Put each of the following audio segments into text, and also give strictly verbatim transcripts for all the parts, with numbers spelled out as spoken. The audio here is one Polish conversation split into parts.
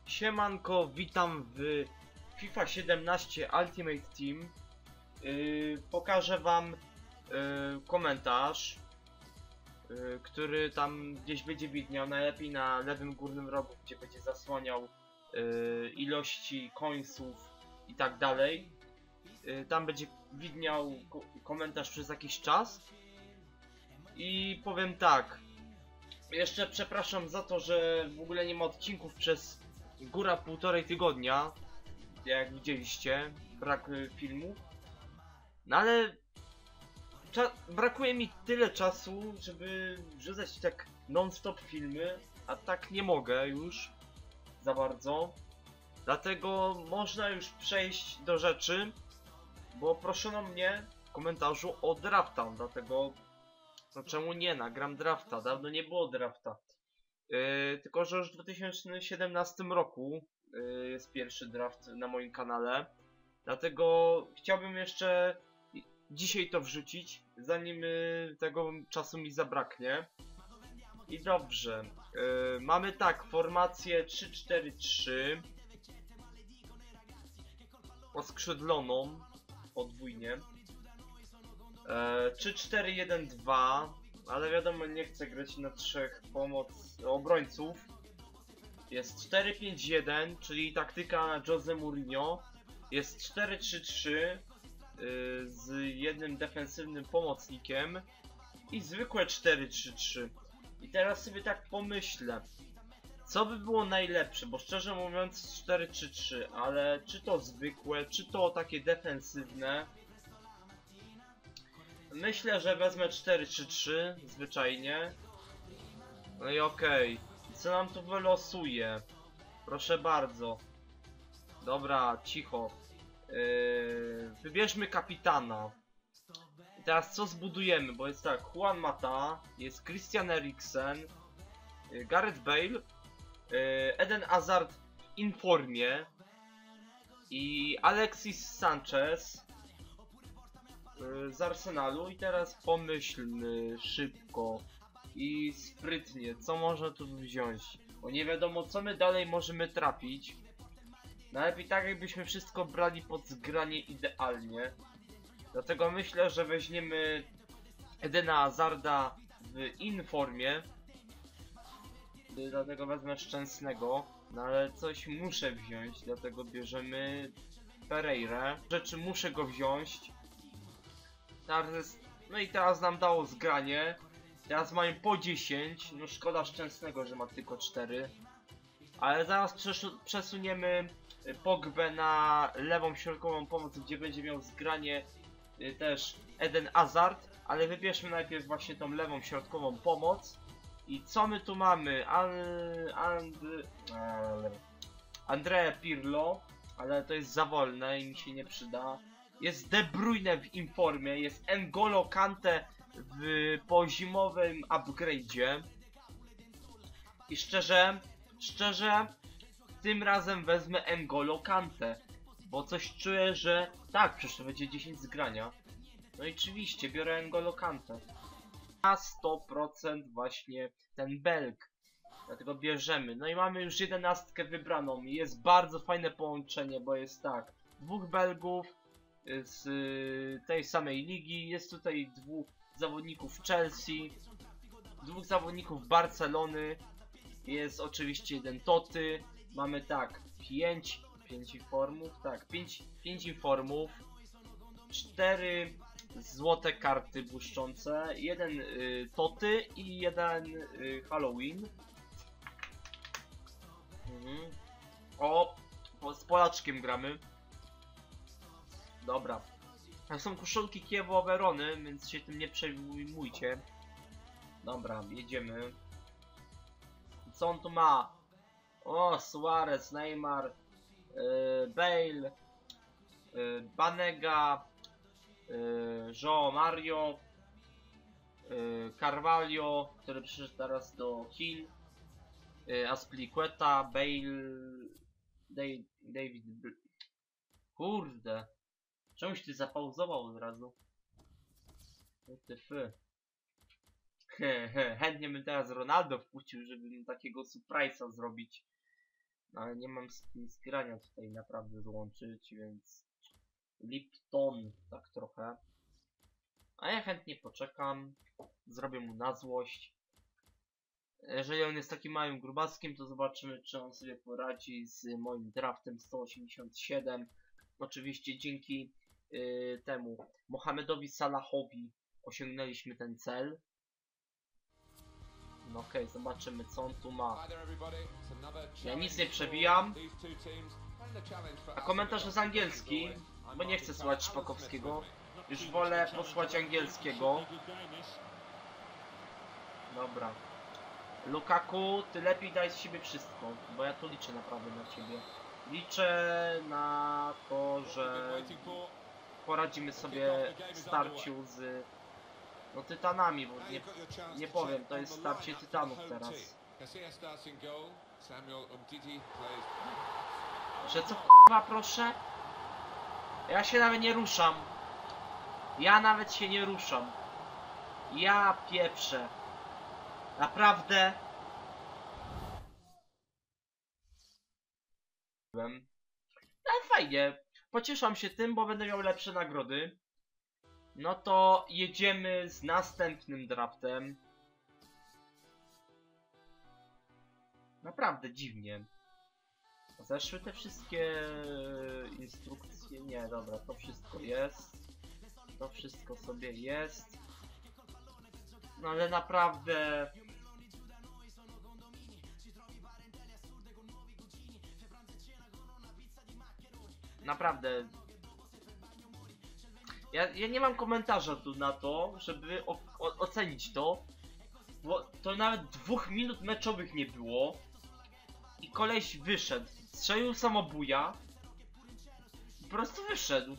Siemanko, witam w FIFA siedemnaście Ultimate Team. Yy, pokażę wam yy, komentarz, yy, który tam gdzieś będzie widniał, najlepiej na lewym górnym rogu, gdzie będzie zasłaniał yy, ilości końców i tak dalej. Yy, tam będzie widniał ko komentarz przez jakiś czas. I powiem tak, jeszcze przepraszam za to, że w ogóle nie ma odcinków przez góra półtorej tygodnia, jak widzieliście, brak y, filmów. No ale brakuje mi tyle czasu, żeby wrzucać tak non-stop filmy, a tak nie mogę już za bardzo. Dlatego można już przejść do rzeczy, bo proszono mnie w komentarzu o drafta, dlatego no czemu nie, nagram drafta, dawno nie było drafta. Yy, tylko że już w dwa tysiące siedemnastym roku yy, jest pierwszy draft na moim kanale. Dlatego chciałbym jeszcze dzisiaj to wrzucić, zanim yy, tego czasu mi zabraknie. I dobrze, yy, mamy tak, formację trzy cztery trzy oskrzydloną podwójnie, yy, trzy cztery jeden dwa. Ale wiadomo, nie chcę grać na trzech pomoc obrońców. Jest cztery pięć jeden, czyli taktyka na Jose Mourinho. Jest cztery trzy trzy yy, z jednym defensywnym pomocnikiem. I zwykłe cztery trzy trzy. I teraz sobie tak pomyślę, co by było najlepsze, bo szczerze mówiąc cztery trzy trzy, ale czy to zwykłe, czy to takie defensywne. Myślę, że wezmę cztery trzy trzy zwyczajnie. No i okej. Okay. Co nam tu wylosuje? Proszę bardzo. Dobra, cicho. Yy, wybierzmy kapitana. I teraz co zbudujemy? Bo jest tak, Juan Mata, jest Christian Eriksen, yy, Gareth Bale, yy, Eden Hazard w informie i Alexis Sanchez z Arsenalu. I teraz pomyślmy szybko i sprytnie, co można tu wziąć, bo nie wiadomo, co my dalej możemy trafić. Najlepiej tak, jakbyśmy wszystko brali pod zgranie idealnie. Dlatego myślę, że weźmiemy Edena Hazarda w informie. Dlatego wezmę Szczęsnego, no ale coś muszę wziąć, dlatego bierzemy Pereirę. Rzeczy muszę go wziąć. No i teraz nam dało zgranie. Teraz mają po dziesięć. No szkoda Szczęsnego, że ma tylko cztery. Ale zaraz przesuniemy Pogbę na lewą środkową pomoc, gdzie będzie miał zgranie też Eden Hazard. Ale wybierzmy najpierw właśnie tą lewą środkową pomoc. I co my tu mamy? And, and, Andrea Pirlo. Ale to jest za wolne i mi się nie przyda. Jest De Bruyne w informie, jest N'Golo Kante w pozimowym upgrade'zie. I szczerze, szczerze, tym razem wezmę N'Golo Kante, bo coś czuję, że tak, przecież to będzie dziesięć zgrania. No i oczywiście biorę N'Golo Kante. Na sto procent właśnie ten Belg. Dlatego bierzemy. No i mamy już jedenastkę wybraną. Jest bardzo fajne połączenie, bo jest tak, dwóch Belgów z tej samej ligi, jest tutaj dwóch zawodników Chelsea, dwóch zawodników Barcelony, jest oczywiście jeden Toty, mamy tak, pięć, pięć informów, tak, pięć, pięć informów, cztery złote karty błyszczące, jeden y, Toty i jeden y, Halloween. Mhm. O, z Polaczkiem gramy. Dobra. To są koszulki Chievo Verony, więc się tym nie przejmujcie. Dobra, jedziemy. Co on tu ma? O, Suarez, Neymar, yy, Bale, yy, Banega, yy, João Mario, yy, Carvalho, który przyszedł teraz do Chin, yy, Azpilicueta, Bale, Dave, David... Kurde. Czemuś ty zapauzował od razu? Ty Chętnie bym teraz Ronaldo wpuścił, żeby mu takiego surprise'a zrobić. Ale nie mam z tym wspierania tutaj naprawdę złączyć, więc Lipton tak trochę. A ja chętnie poczekam, zrobię mu na złość. Jeżeli on jest takim małym grubaskiem, to zobaczymy, czy on sobie poradzi z moim draftem sto osiemdziesiąt siedem. Oczywiście dzięki yy, temu Mohamedowi Salahowi osiągnęliśmy ten cel. No okej, okay, zobaczymy, co on tu ma. Ja nic nie przebijam. A komentarz jest angielski, bo nie chcę słuchać Szpakowskiego. Już wolę posłuchać angielskiego. Dobra. Lukaku, ty lepiej daj z siebie wszystko, bo ja tu liczę naprawdę na ciebie. Liczę na to, że poradzimy sobie w starciu z no, tytanami, bo nie, nie powiem, to jest starcie tytanów teraz. Że co k***a, proszę? Ja się nawet nie ruszam. Ja nawet się nie ruszam. Ja pieprzę. Naprawdę. No fajnie. Pocieszam się tym, bo będę miał lepsze nagrody. No to jedziemy z następnym draftem. Naprawdę dziwnie. Zeszły te wszystkie instrukcje. Nie, dobra, to wszystko jest. To wszystko sobie jest. No ale naprawdę... Naprawdę... Ja, ja nie mam komentarza tu na to, żeby o, o, ocenić to. Bo to nawet dwóch minut meczowych nie było. I koleś wyszedł. Strzelił samobuja. Po prostu wyszedł.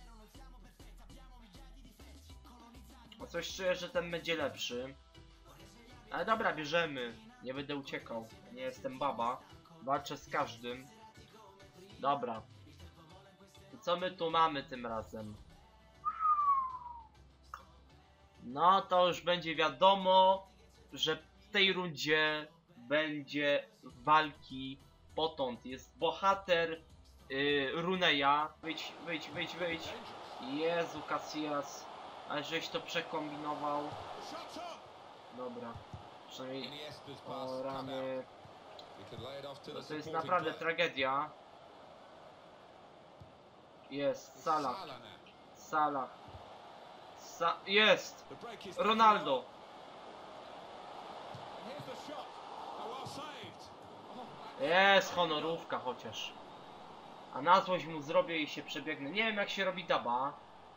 O coś czuję, że ten będzie lepszy. Ale dobra, bierzemy. Nie będę uciekał. Nie jestem baba. Walczę z każdym. Dobra. I co my tu mamy tym razem? No to już będzie wiadomo, że w tej rundzie będzie walki potąd. Jest bohater yy, Runeya. Wyjdź, wyjdź, wyjdź, wyjdź. Jezu, Casillas. Ale żeś to przekombinował. Dobra. Przynajmniej... O rany. To, to jest naprawdę tragedia. Jest, Salah. Salah. Sa jest! Ronaldo! Jest honorówka chociaż. A na złość mu zrobię i się przebiegnę. Nie wiem jak się robi daba.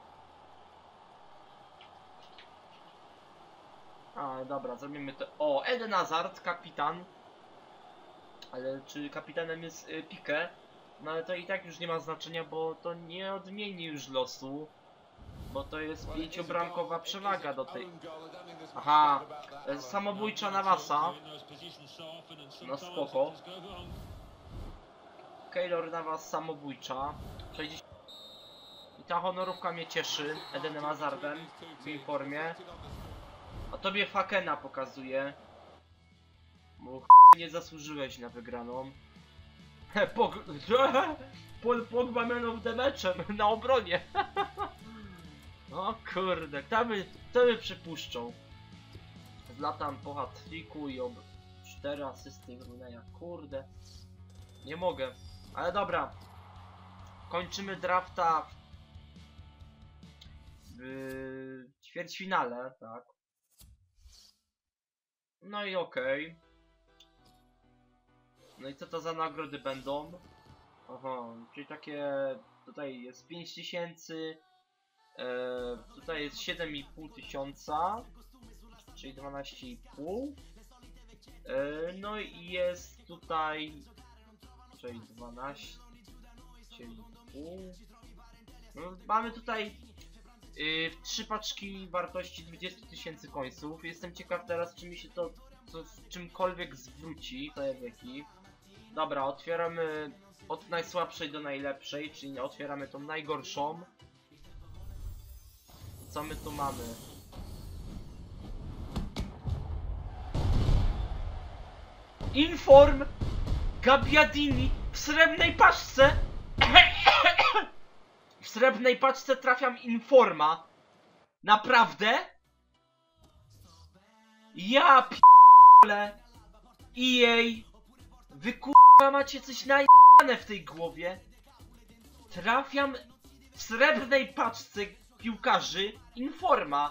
A dobra, zrobimy to. O, Eden Hazard, kapitan. Ale czy kapitanem jest y, Pique? No ale to i tak już nie ma znaczenia, bo to nie odmieni już losu. Bo to jest pięciobramkowa przewaga do tej... Aha, samobójcza Navasa. No spoko. Keylor Navas samobójcza. I ta honorówka mnie cieszy. Edenem Hazardem w uniformie. A tobie Fakena pokazuje. Bo nie zasłużyłeś na wygraną. Pog... Paul Pogba man of the matchem na obronie. O kurde, kto by, kto by przypuszczał? Zlatan po hat-tricku i ob... cztery asysty Runeya, kurde. Nie mogę, ale dobra. Kończymy drafta w ćwierćfinale, tak. No i okej. Okay. No i co to za nagrody będą? Aha, czyli takie... Tutaj jest pięć tysięcy. Eee, tutaj jest siedem i pół tysiąca, czyli dwanaście i pół. Eee, no i jest tutaj, czyli dwanaście i pół. No, mamy tutaj yy, trzy paczki wartości dwadzieścia tysięcy końców. Jestem ciekaw teraz, czy mi się to co, czymkolwiek zwróci. Wieki. Dobra, otwieramy od najsłabszej do najlepszej, czyli otwieramy tą najgorszą. Co my tu mamy? Inform! Gabbiadini w srebrnej paczce. W srebrnej paczce trafiam Informa. Naprawdę? Ja p***le. E A. Wy k***a macie coś najebane w tej głowie. Trafiam w srebrnej paczce piłkarzy Informa.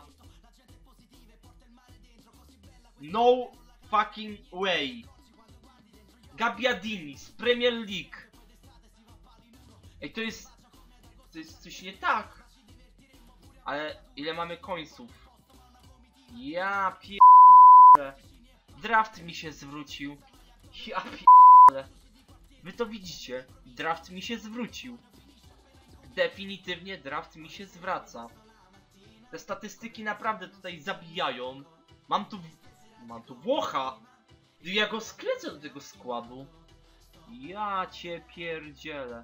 No fucking way. Gabbiadini z Premier League. Ej, to jest... To jest coś nie tak. Ale ile mamy końców? Ja pierdolę. Draft mi się zwrócił. Ja pierdolę. Wy to widzicie. Draft mi się zwrócił. Definitywnie draft mi się zwraca. Te statystyki naprawdę tutaj zabijają. Mam tu... Mam tu Włocha. Ja go sklecę do tego składu. Ja cię pierdzielę.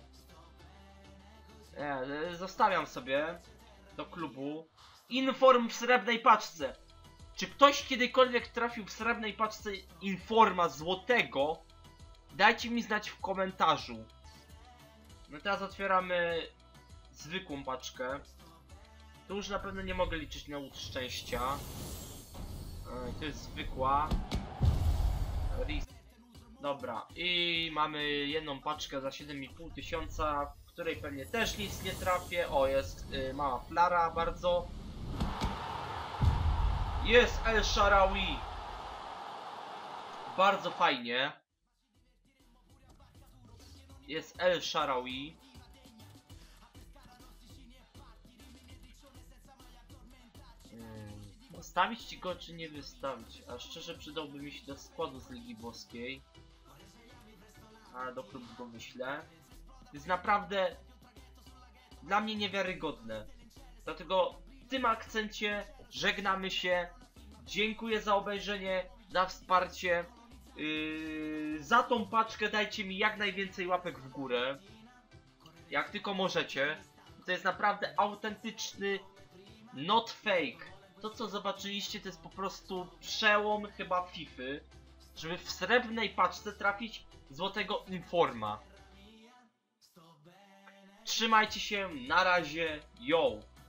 E, zostawiam sobie do klubu Inform w srebrnej paczce. Czy ktoś kiedykolwiek trafił w srebrnej paczce Informa złotego? Dajcie mi znać w komentarzu. No teraz otwieramy zwykłą paczkę. Tu już na pewno nie mogę liczyć na łód szczęścia. E, to jest zwykła. Dobra, i mamy jedną paczkę za siedem i pół tysiąca, w której pewnie też nic nie trafię. O, jest y, mała flara bardzo. Jest El Shaarawy. Bardzo fajnie. Jest El Shaarawy. Wystawić ci go, czy nie wystawić? A szczerze przydałby mi się do składu z Ligi Włoskiej. Ale do klubu go wyślę. Jest naprawdę dla mnie niewiarygodne. Dlatego w tym akcencie żegnamy się. Dziękuję za obejrzenie, za wsparcie. Yy, za tą paczkę dajcie mi jak najwięcej łapek w górę. Jak tylko możecie. To jest naprawdę autentyczny, not fake. To co zobaczyliście to jest po prostu przełom chyba Fify, żeby w srebrnej paczce trafić złotego Informa. Trzymajcie się, na razie, yo!